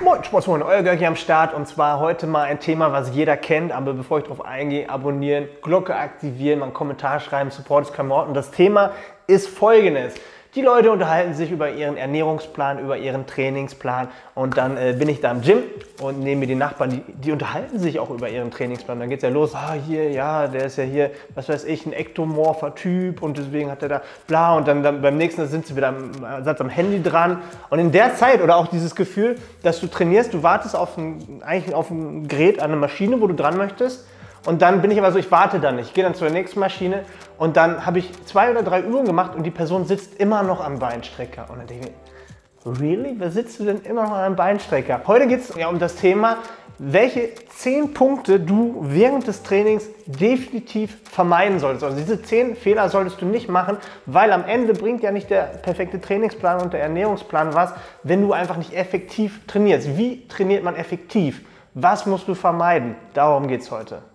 Moin Sportsfreunde, euer Görki am Start und zwar heute mal ein Thema, was jeder kennt, aber bevor ich darauf eingehe, abonnieren, Glocke aktivieren, mal einen Kommentar schreiben, Support ist kein Wort und das Thema ist folgendes. Die Leute unterhalten sich über ihren Ernährungsplan, über ihren Trainingsplan und dann bin ich da im Gym und neben mir die Nachbarn, die unterhalten sich auch über ihren Trainingsplan. Dann geht es ja los, hier, ja, der ist ja hier, was weiß ich, ein ektomorpher Typ und deswegen hat er da bla und dann beim nächsten sind sie wieder am Handy dran. Und in der Zeit oder auch dieses Gefühl, dass du trainierst, du wartest eigentlich auf ein Gerät, an eine Maschine, wo du dran möchtest. Und dann bin ich aber so, ich warte dann nicht. Ich gehe dann zur nächsten Maschine und dann habe ich 2 oder 3 Übungen gemacht und die Person sitzt immer noch am Beinstrecker. Und dann denke ich, really? Wer sitzt du denn immer noch am Beinstrecker? Heute geht es ja um das Thema, welche 10 Punkte du während des Trainings definitiv vermeiden solltest. Also diese 10 Fehler solltest du nicht machen, weil am Ende bringt ja nicht der perfekte Trainingsplan und der Ernährungsplan was, wenn du einfach nicht effektiv trainierst. Wie trainiert man effektiv? Was musst du vermeiden? Darum geht es heute.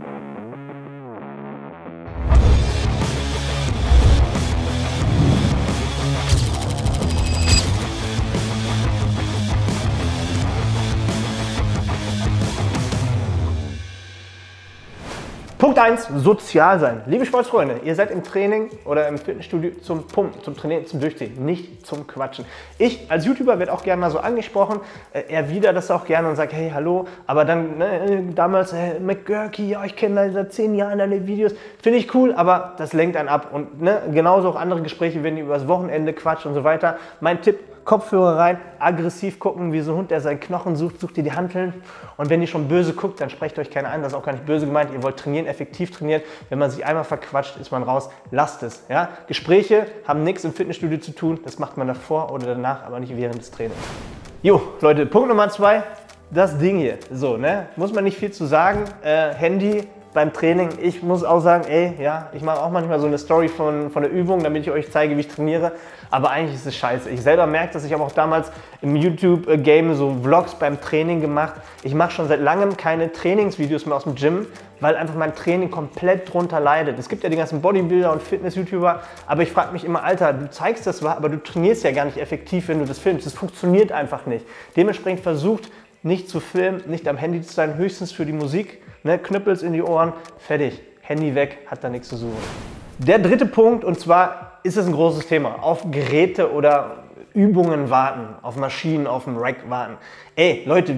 Punkt 1, sozial sein. Liebe Sportsfreunde, ihr seid im Training oder im Fitnessstudio zum Pumpen, zum Trainieren, zum Durchziehen, nicht zum Quatschen. Ich als YouTuber werde auch gerne mal so angesprochen, erwidere das auch gerne und sage, hey, hallo, aber dann damals, McGurky, ja, ich kenne seit 10 Jahren deine Videos, finde ich cool, aber das lenkt einen ab und genauso auch andere Gespräche, wenn ihr über das Wochenende quatscht und so weiter. Mein Tipp, Kopfhörer rein, aggressiv gucken, wie so ein Hund, der seinen Knochen sucht, sucht ihr die Hanteln. Und wenn ihr schon böse guckt, dann sprecht euch keiner an, das ist auch gar nicht böse gemeint. Ihr wollt trainieren, effektiv trainieren. Wenn man sich einmal verquatscht, ist man raus. Lasst es. Ja? Gespräche haben nichts im Fitnessstudio zu tun, das macht man davor oder danach, aber nicht während des Trainings. Jo, Leute, Punkt Nummer 2, das Ding hier. So, muss man nicht viel zu sagen. Handy beim Training, ich muss auch sagen, ich mache auch manchmal so eine Story von der Übung, damit ich euch zeige, wie ich trainiere, aber eigentlich ist es scheiße. Ich selber merke, dass ich habe auch damals im YouTube-Game so Vlogs beim Training gemacht. Ich mache schon seit langem keine Trainingsvideos mehr aus dem Gym, weil einfach mein Training komplett drunter leidet. Es gibt ja die ganzen Bodybuilder und Fitness-YouTuber, aber ich frage mich immer, Alter, du zeigst das zwar, aber du trainierst ja gar nicht effektiv, wenn du das filmst. Das funktioniert einfach nicht. Dementsprechend versucht, nicht zu filmen, nicht am Handy zu sein, höchstens für die Musik. Knüppels in die Ohren, fertig, Handy weg, hat da nichts zu suchen. Der dritte Punkt, und zwar ist es ein großes Thema, auf Geräte oder Übungen warten, auf Maschinen, auf dem Rack warten. Ey, Leute,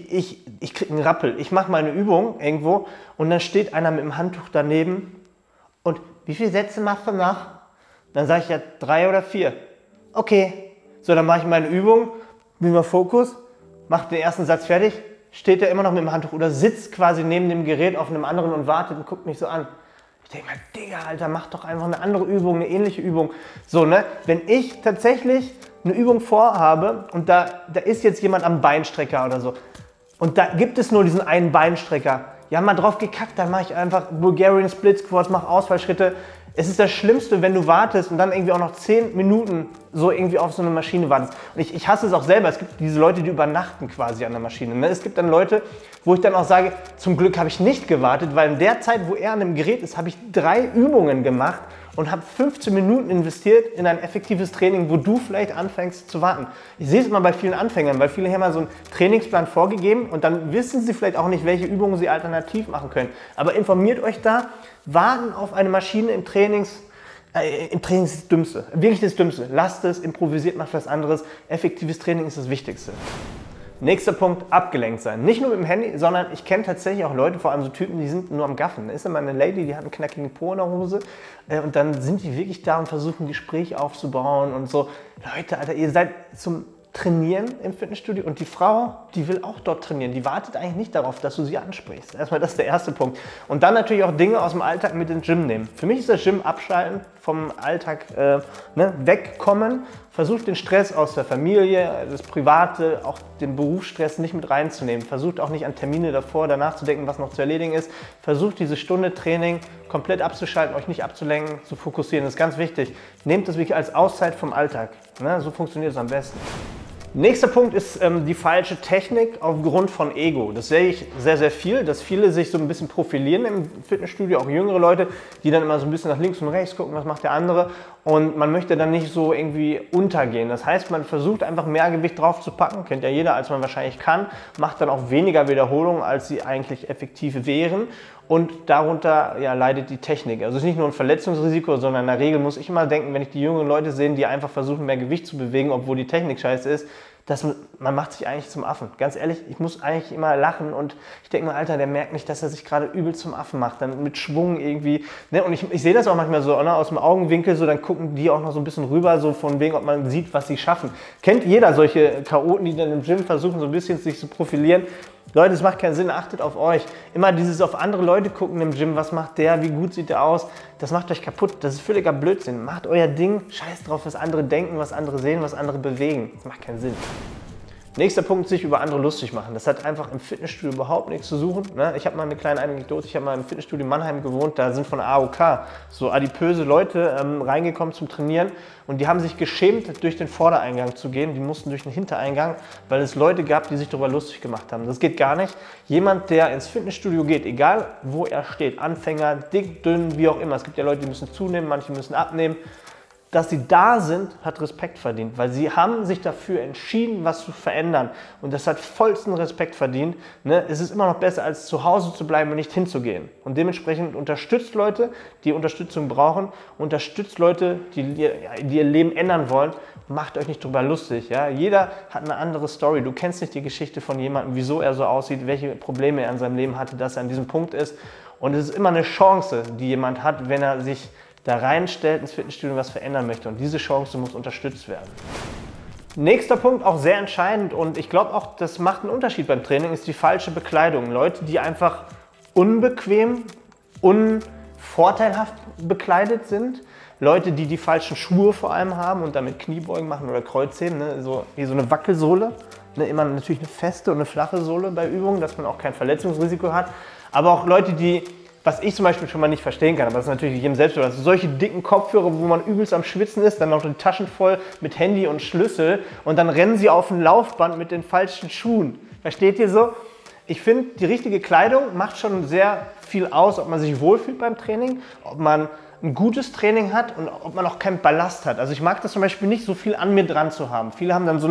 ich kriege einen Rappel, ich mache mal eine Übung irgendwo und dann steht einer mit dem Handtuch daneben und wie viele Sätze machst du nach? Dann sage ich ja 3 oder 4. Okay, so dann mache ich meine Übung, bin mal Fokus, mache den ersten Satz fertig. Steht er immer noch mit dem Handtuch oder sitzt quasi neben dem Gerät auf einem anderen und wartet und guckt mich so an. Ich denke mal, Digga, Alter, mach doch einfach eine andere Übung, eine ähnliche Übung. So, wenn ich tatsächlich eine Übung vorhabe und da ist jetzt jemand am Beinstrecker oder so und da gibt es nur diesen einen Beinstrecker, ja, mal drauf gekackt, dann mache ich einfach Bulgarian Split Squats, mache Ausfallschritte. Es ist das Schlimmste, wenn du wartest und dann irgendwie auch noch 10 Minuten so irgendwie auf so eine Maschine wartest. Und ich hasse es auch selber. Es gibt diese Leute, die übernachten quasi an der Maschine. Es gibt dann Leute, wo ich dann auch sage, zum Glück habe ich nicht gewartet, weil in der Zeit, wo er an dem Gerät ist, habe ich 3 Übungen gemacht und habe 15 Minuten investiert in ein effektives Training, wo du vielleicht anfängst zu warten. Ich sehe es immer bei vielen Anfängern, weil viele haben mal so einen Trainingsplan vorgegeben und dann wissen sie vielleicht auch nicht, welche Übungen sie alternativ machen können. Aber informiert euch da, warten auf eine Maschine im Training ist das Dümmste. Wirklich das Dümmste. Lasst es, improvisiert, macht was anderes. Effektives Training ist das Wichtigste. Nächster Punkt, abgelenkt sein. Nicht nur mit dem Handy, sondern ich kenne tatsächlich auch Leute, vor allem so Typen, die sind nur am Gaffen. Da ist immer eine Lady, die hat einen knackigen Po in der Hose und dann sind die wirklich da und versuchen, ein Gespräch aufzubauen und so. Leute, Alter, ihr seid zum Trainieren im Fitnessstudio und die Frau, die will auch dort trainieren. Die wartet eigentlich nicht darauf, dass du sie ansprichst. Erstmal, das ist der erste Punkt. Und dann natürlich auch Dinge aus dem Alltag mit ins Gym nehmen. Für mich ist das Gym abschalten, vom Alltag wegkommen. Versucht den Stress aus der Familie, das Private, auch den Berufsstress nicht mit reinzunehmen. Versucht auch nicht an Termine davor, danach zu denken, was noch zu erledigen ist. Versucht diese Stunde Training komplett abzuschalten, euch nicht abzulenken, zu fokussieren. Das ist ganz wichtig. Nehmt das wirklich als Auszeit vom Alltag. So funktioniert es am besten. Nächster Punkt ist die falsche Technik aufgrund von Ego. Das sehe ich sehr, sehr viel, dass viele sich so ein bisschen profilieren im Fitnessstudio, auch jüngere Leute, die dann immer so ein bisschen nach links und rechts gucken, was macht der andere, und man möchte dann nicht so irgendwie untergehen. Das heißt, man versucht einfach mehr Gewicht drauf zu packen, kennt ja jeder, als man wahrscheinlich kann, macht dann auch weniger Wiederholungen, als sie eigentlich effektiv wären, und darunter ja, leidet die Technik. Also es ist nicht nur ein Verletzungsrisiko, sondern in der Regel muss ich immer denken, wenn ich die jüngeren Leute sehe, die einfach versuchen, mehr Gewicht zu bewegen, obwohl die Technik scheiße ist, man macht sich eigentlich zum Affen. Ganz ehrlich, ich muss eigentlich immer lachen, und ich denke mir, Alter, der merkt nicht, dass er sich gerade übel zum Affen macht, dann mit Schwung irgendwie. Ne? Und ich sehe das auch manchmal so, ne? Aus dem Augenwinkel, so, dann gucken die auch noch so ein bisschen rüber, so von wegen, ob man sieht, was sie schaffen. Kennt jeder solche Chaoten, die dann im Gym versuchen, so ein bisschen sich zu profilieren? Leute, es macht keinen Sinn, achtet auf euch. Immer dieses auf andere Leute gucken im Gym, was macht der, wie gut sieht der aus, das macht euch kaputt, das ist völliger Blödsinn. Macht euer Ding, scheiß drauf, was andere denken, was andere sehen, was andere bewegen. Das macht keinen Sinn. Nächster Punkt, sich über andere lustig machen. Das hat einfach im Fitnessstudio überhaupt nichts zu suchen. Ich habe mal eine kleine Anekdote, ich habe mal im Fitnessstudio Mannheim gewohnt, da sind von AOK so adipöse Leute reingekommen zum Trainieren, und die haben sich geschämt, durch den Vordereingang zu gehen. Die mussten durch den Hintereingang, weil es Leute gab, die sich darüber lustig gemacht haben. Das geht gar nicht. Jemand, der ins Fitnessstudio geht, egal wo er steht, Anfänger, dick, dünn, wie auch immer. Es gibt ja Leute, die müssen zunehmen, manche müssen abnehmen. Dass sie da sind, hat Respekt verdient, weil sie haben sich dafür entschieden, was zu verändern, und das hat vollsten Respekt verdient. Es ist immer noch besser, als zu Hause zu bleiben und nicht hinzugehen, und dementsprechend unterstützt Leute, die Unterstützung brauchen, unterstützt Leute, die ihr Leben ändern wollen, und macht euch nicht drüber lustig. Ja? Jeder hat eine andere Story, du kennst nicht die Geschichte von jemandem, wieso er so aussieht, welche Probleme er in seinem Leben hatte, dass er an diesem Punkt ist, und es ist immer eine Chance, die jemand hat, wenn er sich da reinstellt ins Fitnessstudio, was verändern möchte, und diese Chance muss unterstützt werden. Nächster Punkt, auch sehr entscheidend, und ich glaube auch, das macht einen Unterschied beim Training, ist die falsche Bekleidung. Leute, die einfach unbequem, unvorteilhaft bekleidet sind, Leute, die die falschen Schuhe vor allem haben und damit Kniebeugen machen oder Kreuzheben, so, wie so eine Wackelsohle, immer natürlich eine feste und eine flache Sohle bei Übungen, dass man auch kein Verletzungsrisiko hat, aber auch Leute, die, was ich zum Beispiel schon mal nicht verstehen kann, aber das ist natürlich jedem selbst, also solche dicken Kopfhörer, wo man übelst am Schwitzen ist, dann noch die Taschen voll mit Handy und Schlüssel, und dann rennen sie auf ein Laufband mit den falschen Schuhen. Versteht ihr so? Ich finde, die richtige Kleidung macht schon sehr viel aus, ob man sich wohlfühlt beim Training, ob man ein gutes Training hat und ob man auch keinen Ballast hat. Also ich mag das zum Beispiel nicht, so viel an mir dran zu haben. Viele haben dann so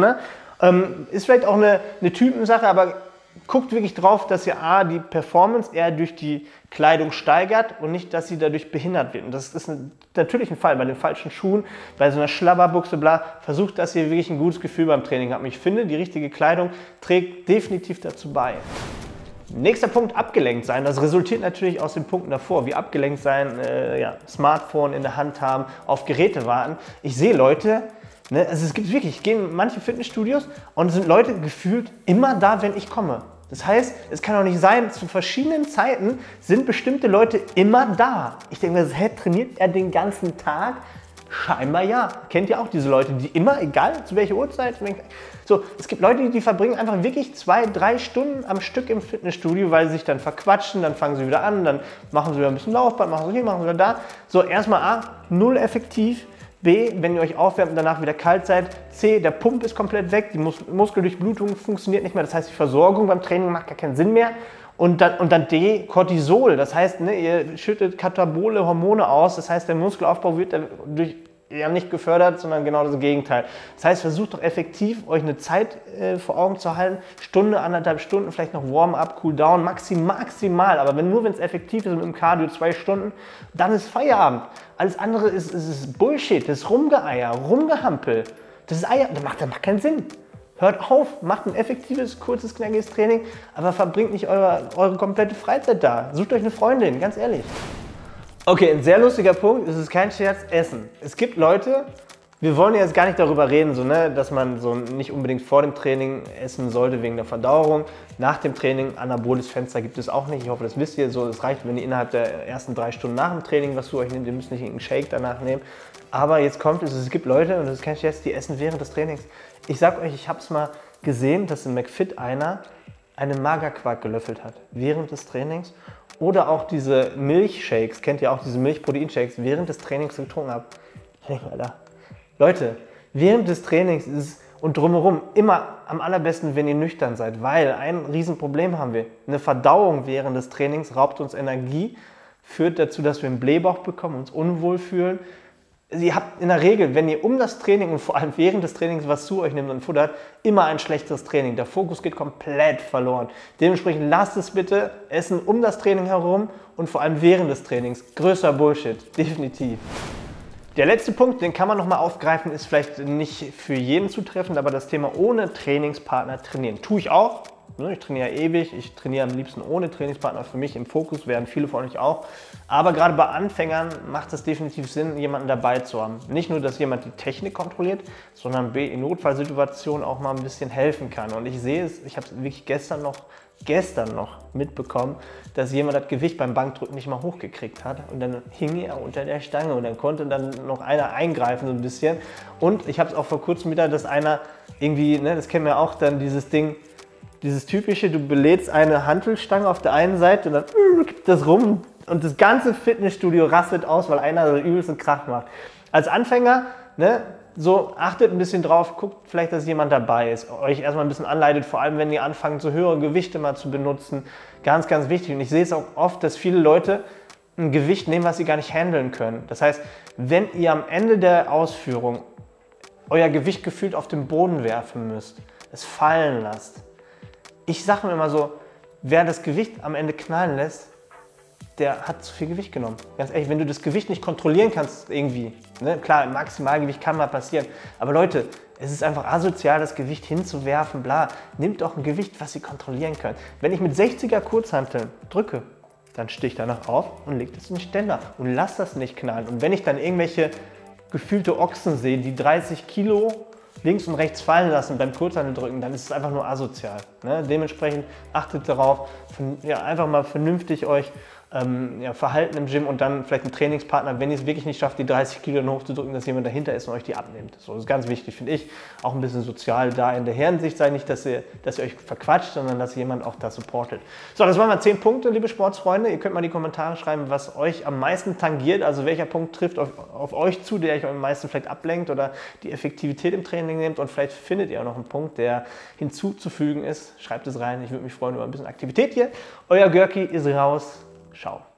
ist vielleicht auch eine Typensache, aber guckt wirklich drauf, dass ihr die Performance eher durch die Kleidung steigert und nicht, dass sie dadurch behindert wird. Und das ist natürlich ein Fall bei den falschen Schuhen, bei so einer Schlabberbuchse, bla. Versucht, dass ihr wirklich ein gutes Gefühl beim Training habt. Und ich finde, die richtige Kleidung trägt definitiv dazu bei. Nächster Punkt, abgelenkt sein. Das resultiert natürlich aus den Punkten davor, wie abgelenkt sein, Smartphone in der Hand haben, auf Geräte warten. Ich sehe Leute, also es gibt wirklich, ich gehe in manche Fitnessstudios und es sind Leute gefühlt immer da, wenn ich komme. Das heißt, es kann doch nicht sein, zu verschiedenen Zeiten sind bestimmte Leute immer da. Ich denke mir, trainiert er den ganzen Tag? Scheinbar ja. Kennt ihr auch diese Leute, die immer, egal zu welcher Uhrzeit, so, es gibt Leute, die verbringen einfach wirklich 2, 3 Stunden am Stück im Fitnessstudio, weil sie sich dann verquatschen, dann fangen sie wieder an, dann machen sie wieder ein bisschen Laufband, machen sie hier, machen sie wieder da. So, erstmal null effektiv. B, wenn ihr euch aufwärmt und danach wieder kalt seid. C, der Pump ist komplett weg, die Muskeldurchblutung funktioniert nicht mehr, das heißt, die Versorgung beim Training macht gar keinen Sinn mehr. Und dann D, Cortisol, das heißt, ihr schüttet katabole Hormone aus, das heißt, der Muskelaufbau wird dadurch nicht gefördert, sondern genau das Gegenteil. Das heißt, versucht doch effektiv, euch eine Zeit vor Augen zu halten, Stunde, 1,5 Stunden, vielleicht noch Warm-up, Cool-down, maximal, aber wenn es effektiv ist mit dem Cardio 2 Stunden, dann ist Feierabend. Alles andere ist Bullshit, das ist Rumgeeier, Rumgehampel, das ist Eier, das macht keinen Sinn. Hört auf, macht ein effektives, kurzes, knackiges Training, aber verbringt nicht eure komplette Freizeit da. Sucht euch eine Freundin, ganz ehrlich. Okay, ein sehr lustiger Punkt, es ist kein Scherz, Essen. Es gibt Leute, wir wollen jetzt gar nicht darüber reden, dass man so nicht unbedingt vor dem Training essen sollte wegen der Verdauung. Nach dem Training, anaboles Fenster gibt es auch nicht. Ich hoffe, das wisst ihr. Es reicht, wenn ihr innerhalb der ersten 3 Stunden nach dem Training was zu euch nehmt. Ihr müsst nicht irgendeinen Shake danach nehmen. Aber jetzt kommt es gibt Leute, und das ist kein Scherz, die essen während des Trainings. Ich sag euch, ich habe es mal gesehen, dass im McFit einer einen Magerquark gelöffelt hat während des Trainings. Oder auch diese Milchshakes, kennt ihr auch diese Milchproteinshakes, während des Trainings getrunken habt. Ich denke, Alter, Leute, während des Trainings ist es, Und drumherum immer am allerbesten, wenn ihr nüchtern seid, weil ein Riesenproblem haben wir. Eine Verdauung während des Trainings raubt uns Energie, führt dazu, dass wir einen Blähbauch bekommen, uns unwohl fühlen. Ihr habt in der Regel, wenn ihr um das Training und vor allem während des Trainings was zu euch nehmt und futtert, immer ein schlechteres Training. Der Fokus geht komplett verloren. Dementsprechend lasst es bitte essen um das Training herum und vor allem während des Trainings. Größer Bullshit, definitiv. Der letzte Punkt, den kann man nochmal aufgreifen, ist vielleicht nicht für jeden zutreffend, aber das Thema ohne Trainingspartner trainieren. Tue ich auch. Ich trainiere ewig, ich trainiere am liebsten ohne Trainingspartner. Für mich im Fokus werden viele von euch auch. Aber gerade bei Anfängern macht es definitiv Sinn, jemanden dabei zu haben. Nicht nur, dass jemand die Technik kontrolliert, sondern in Notfallsituationen auch mal ein bisschen helfen kann. Und ich sehe es, ich habe es wirklich gestern noch mitbekommen, dass jemand das Gewicht beim Bankdrücken nicht mal hochgekriegt hat und dann hing er unter der Stange und dann konnte dann noch einer eingreifen so ein bisschen. Und ich habe es auch vor kurzem wieder, dass einer irgendwie, das kennen wir auch dann, dieses Ding, dieses typische, du belädst eine Hantelstange auf der einen Seite und dann kippt das rum und das ganze Fitnessstudio rastet aus, weil einer so übelsten Krach macht. Als Anfänger, so achtet ein bisschen drauf, guckt vielleicht, dass jemand dabei ist, euch erstmal ein bisschen anleitet, vor allem wenn ihr anfangt, so höhere Gewichte mal zu benutzen. Ganz, ganz wichtig. Und ich sehe es auch oft, dass viele Leute ein Gewicht nehmen, was sie gar nicht handeln können. Das heißt, wenn ihr am Ende der Ausführung euer Gewicht gefühlt auf den Boden werfen müsst, es fallen lasst. Ich sage mir immer so, wer das Gewicht am Ende knallen lässt, der hat zu viel Gewicht genommen. Ganz ehrlich, wenn du das Gewicht nicht kontrollieren kannst irgendwie, klar, im Maximalgewicht kann mal passieren, aber Leute, es ist einfach asozial, das Gewicht hinzuwerfen, bla. Nehmt doch ein Gewicht, was ihr kontrollieren könnt. Wenn ich mit 60er Kurzhanteln drücke, dann stehe ich danach auf und lege das in den Ständer und lasst das nicht knallen. Und wenn ich dann irgendwelche gefühlte Ochsen sehe, die 30 Kilo links und rechts fallen lassen beim Kurzhanteldrücken, dann ist es einfach nur asozial. Dementsprechend achtet darauf, einfach mal vernünftig euch verhalten im Gym und dann vielleicht einen Trainingspartner, wenn ihr es wirklich nicht schafft, die 30 Kilo dann hochzudrücken, dass jemand dahinter ist und euch die abnimmt. So, das ist ganz wichtig, finde ich. Auch ein bisschen sozial da in der Hinsicht sein, nicht, dass ihr euch verquatscht, sondern dass jemand auch da supportet. So, das waren mal 10 Punkte, liebe Sportsfreunde. Ihr könnt mal in die Kommentare schreiben, was euch am meisten tangiert, also welcher Punkt trifft auf euch zu, der euch am meisten vielleicht ablenkt oder die Effektivität im Training nimmt, und vielleicht findet ihr auch noch einen Punkt, der hinzuzufügen ist. Schreibt es rein, ich würde mich freuen über ein bisschen Aktivität hier. Euer Görki ist raus. Ciao.